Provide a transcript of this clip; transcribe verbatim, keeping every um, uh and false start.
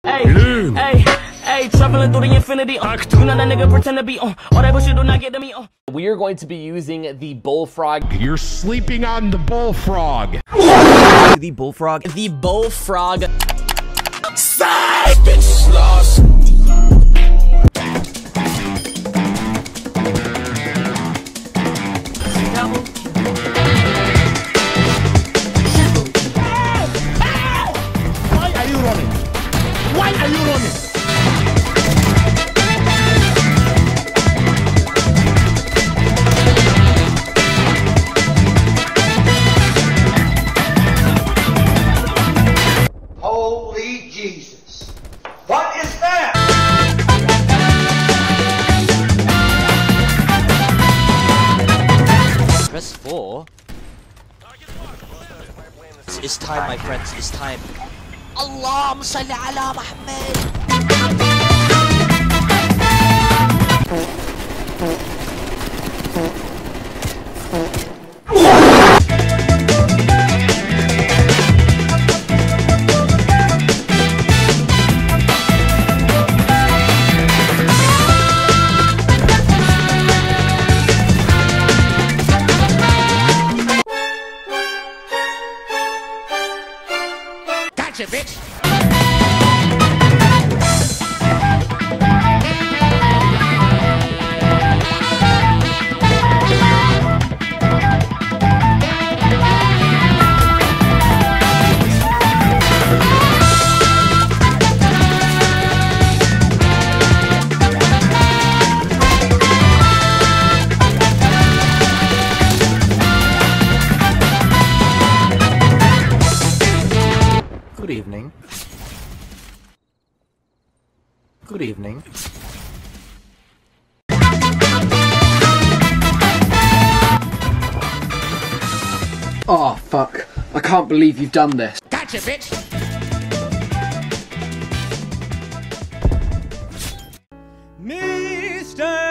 Hey, hey, hey, traveling through the infinity. Uh, you know that nigga pretend to be on. Uh, all that bullshit do not get to me on. Uh. We are going to be using the bullfrog. You're sleeping on the bullfrog. The bullfrog. The bullfrog. Side bitch lost. Why are you running? Why are you running? Holy Jesus. What is that? Press four. It's, it's time, my friends. It's time. Allahumma salli ala Muhammad. Gotcha, bitch. Good evening. Good evening. Oh, fuck. I can't believe you've done this. Gotcha, bitch. Mister